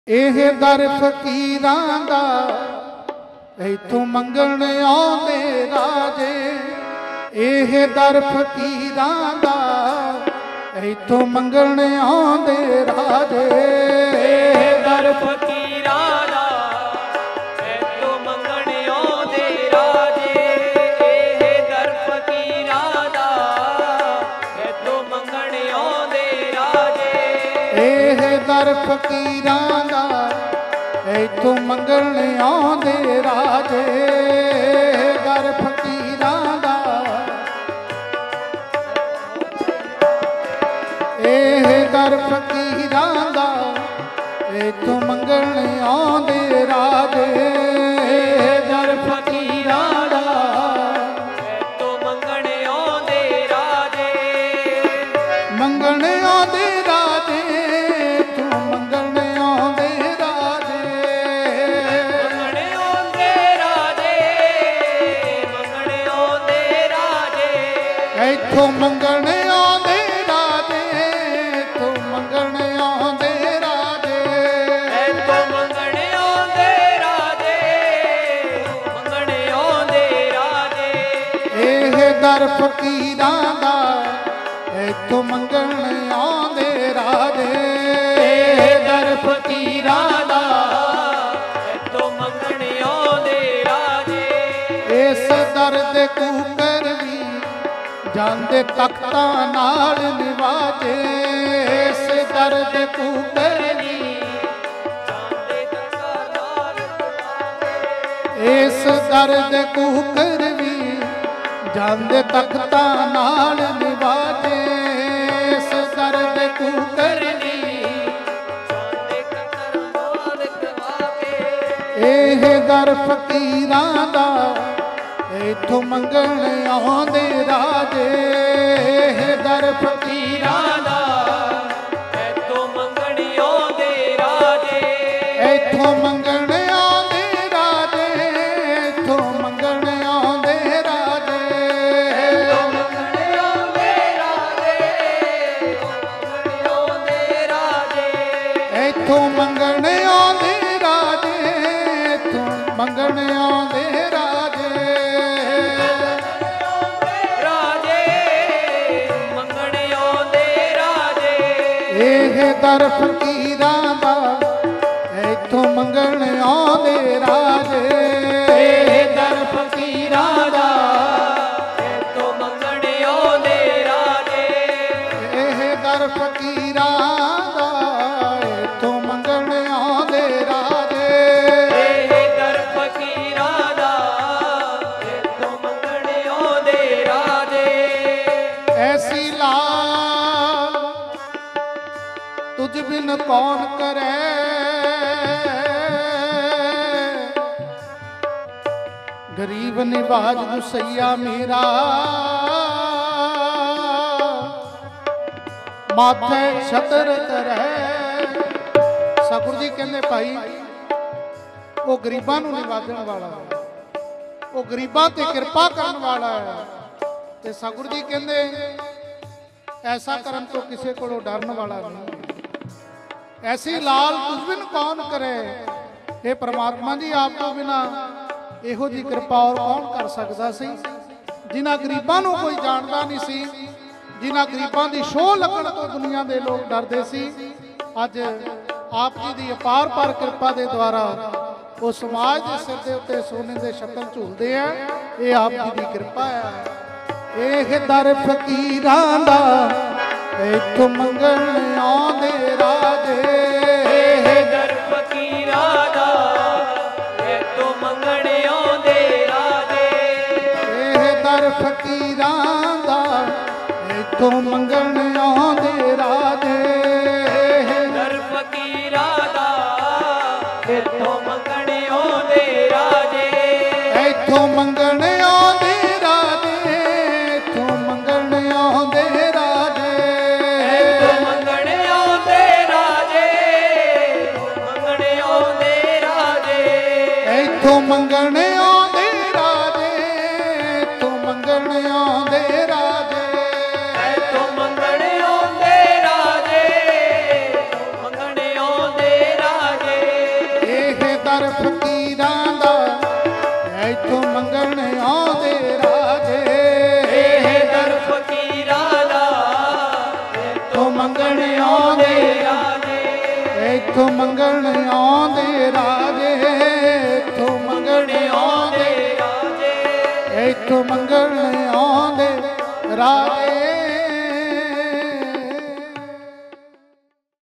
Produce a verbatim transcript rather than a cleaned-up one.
ਇਹ ਦਰ ਫਕੀਰਾਂ ਦਾ ਇਥੋਂ ਮੰਗਣ ਆਉਂਦੇ ਰਾਜੇ। ਇਹ ਦਰ ਫਕੀਰਾਂ ਦਾ ਇਥੋਂ ਮੰਗਣ ਆਉਂਦੇ ਰਾਜੇ। ਇਹ ਦਰ ਫਕੀਰਾਂ ਦਾ ਇਥੋਂ ਮੰਗਣ ਆਉਂਦੇ ਰਾਜੇ। ਇਹ ਦਰ ਫਕੀਰਾਂ ਦਾ ਇਥੋਂ ਮੰਗਣ ਆਉਂਦੇ ਰਾਜੇ। ਇਹ ਦਰ ਫਕੀਰਾਂ ਦਾ ਇਥੋਂ ਮੰਗਣ ਆਉਂਦੇ ਰਾਜੇ। ਦਰ ਫਕੀਰਾਂ ਦਾ ਇਹ ਦਰ ਫਕੀਰਾਂ ਦਾ ਇਥੋਂ ਮੰਗਣ ਆਉਂਦੇ ਰਾਜੇ। ਦਰ ਫਕੀਰਾਂ ਦਾ ਇਥੋਂ ਮੰਗਣ ਆਉਂਦੇ ਰਾਜੇ। ਮੰਗਣ ਆਉਂਦੇ ਰਾਜੇ ਇਥੋਂ ਮੰਗਣ ਆਉਂਦੇ ਰਾਜੇ। ਮੰਗਣ ਆਉਂਦੇ ਰਾਜੇ। ਮੰਗਣ ਆਉਂਦੇ ਰਾਜੇ। ਇਥੋਂ ਮੰਗਣ ਆਉਂਦੇ ਰਾਜੇ। ਇਥੋਂ ਮੰਗਣ ਆਉਂਦੇ ਰਾਜੇ। ਇਥੋਂ ਮੰਗਣ ਆਉਂਦੇ ਰਾਜੇ। ਮੰਗਣ ਆਉਂਦੇ ਰਾਜੇ। ਇਹ ਦਰ ਫਕੀਰਾਂ ਦਾ ਇਥੋਂ ਮੰਗਣ ਆਉਂਦੇ ਰਾਜੇ। ਇਹ ਦਰ ਫਕੀਰਾਂ ਦਾ ਇਥੋਂ ਮੰਗਣ ਆਉਂਦੇ ਰਾਜੇ। ਇਸ ਦਰ ਦੇ ਕੂਕਰ ਵੀ ਜਾਂਦੇ ਤਖਤਾਂ ਨਾਲ ਨਿਵਾਜੇ। ਇਸ ਦਰ ਦੇ ਕੂਕਰ ਵੀ ਜਾਂਦੇ ਤਖਤਾਂ ਨਾਲ ਇਸ ਦਰ ਦੇ ਕੂਕਰ ਵੀ ਜਾਂਦੇ ਤਖਤਾਂ ਨਾਲ ਨਿਵਾਜੇ। ਇਸ ਦਰ ਦੇ ਕੂਕਰ ਵੀ ਜਾਂਦੇ ਤਖਤਾਂ ਨਾਲ ਨਿਵਾਜੇ। ਇਹ ਦਰ ਫਕੀਰਾਂ ਦਾ ਇਥੋਂ ਮੰਗਣ ਆਉਂਦੇ ਰਾਜੇ। ਇਹ ਦਰ ਫਕੀਰਾਂ ਦਾ ਇਥੋਂ ਮੰਗਣ ਆਉਂਦੇ ਰਾਜੇ। ਇਥੋਂ ਮੰਗਣ ਆਉਂਦੇ ਰਾਜੇ। ਇਥੋਂ ਮੰਗਣ ਆਉਂਦੇ ਰਾਜੇ। ਇਥੋਂ ਮੰਗਣ ਆਉਂਦੇ ਰਾਜੇ। ਮੰਗਣ ਆਉਂਦੇ ਰਾਜੇ। ਇਥੋਂ ਮੰਗਣ ਆਉਂਦੇ ਰਾਜੇ। ਇਥੋਂ ਮੰਗਣ ਆਉਂਦੇ ਰਾਜੇ। ਇਹ ਦਰ ਫਕੀਰਾਂ ਦਾ ਇਥੋਂ ਮੰਗਣ ਆਉਂਦੇ ਰਾਜੇ। ਇਹ ਦਰ ਫਕੀਰਾਂ ਦਾ ਇਥੋਂ ਮੰਗਣ ਆਉਂਦੇ ਰਾਜੇ। ਇਹ ਦਰ ਫਕੀਰਾਂ ਦਾ ਇਥੋਂ ਮੰਗਣ ਆਉਂਦੇ ਰਾਜੇ। ਇਹ ਦਰ ਫਕੀਰਾਂ ਦਾ ਇਥੋਂ ਮੰਗਣ ਆਉਂਦੇ ਰਾਜੇ। ਐਸੀ ਲਾ तुझ बिन कौन करे गरीब निवाज गुसैया मेरा माथे छतर करे। सतगुरु जी कहते भाई वो गरीबां नूं निवाजण वाला है, वो गरीबां ते किरपा करन वाला है। ते सतगुरु जी कहते ऐसा करन तो किसी कोलों डरन वाला नहीं। ऐसी लाल तुझ बिन कौन करे। हे परमात्मा जी आप तो बिना इहो जी कृपा और कौन कर सकता सी। जिन्हां गरीबां नूं कोई जानदा नहीं सी, जिन्हां गरीबां दी शोह लगण तो दुनिया दे लोग डरदे सी, अज आप जी दी अपार पार कृपा दे द्वारा वो समाज दे सिर दे उत्ते सोने दे शक्ल झूलदे आ। ये आप जी दी कृपा है। ਇਹ ਦਰ ਫਕੀਰਾਂ ਦਾ ਇਥੋਂ ਮੰਗਣ ਆਉਂਦੇ ਰਾਜੇ। ਇਹ ਦਰ ਫਕੀਰਾਂ ਦਾ ਇਥੋਂ ਮੰਗਣ ਆਉਂਦੇ ਰਾਜੇ। ਇਹ ਦਰ ਫਕੀਰਾਂ ਦਾ ਇਥੋਂ ਮੰਗਣ ਆਉਂਦੇ ਰਾਜੇ। ਦਰ ਫਕੀਰਾਂ ਦਾ ਇਥੋਂ ਮੰਗਣ ਆਉਂਦੇ ਰਾਜੇ। ਇਥੋਂ ਮੰਗਣ ਆਉਂਦੇ ਰਾਜੇ। ਇਥੋਂ ਮੰਗਣ ਆਉਂਦੇ ਰਾਜੇ। ਇਥੋਂ ਮੰਗਣ ਆਉਂਦੇ ਰਾਜੇ। ਮੰਗਣ ਆਉਂਦੇ ਰਾਜੇ। ਇਥੋਂ ਮੰਗਣ ਆਉਂਦੇ ਰਾਜੇ। ਇਥੋਂ ਮੰਗਣ ਆਉਂਦੇ ਰਾਜੇ। ਇਥੋਂ ਮੰਗਣ ਆਉਂਦੇ ਰਾਜੇ। ਮੰਗਣ ਆਉਂਦੇ ਰਾਜੇ। ਇੱਥੋਂ ਮੰਗਣ ਆਉਂਦੇ ਰਾਜੇ, ਇੱਥੋਂ ਮੰਗਣ ਆਉਂਦੇ ਰਾਜੇ, ਇੱਥੋਂ ਮੰਗਣ ਆਉਂਦੇ ਰਾਜੇ।